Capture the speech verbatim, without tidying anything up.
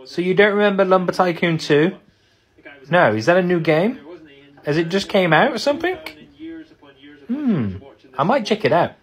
So you don't remember Lumber Tycoon two? No, is that a new game? Has it just came out or something? Hmm, I might check it out.